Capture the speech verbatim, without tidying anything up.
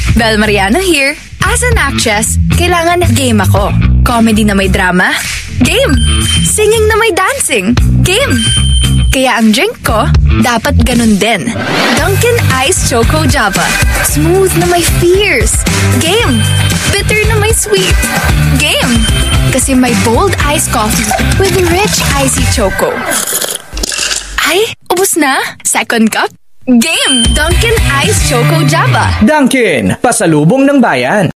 Bel Mariano here. As an actress, kailangan game ako. Comedy na may drama? Game! Singing na may dancing? Game! Kaya ang drink ko, dapat ganun din. Dunkin' Ice Choco Java. Smooth na may fierce. Game! Bitter na may sweet. Game! Kasi may bold iced coffee with rich icy choco. Ay, ubos na? Second cup? Game! Dunkin' Ice Choco Java. Dunkin', pasalubong ng bayan.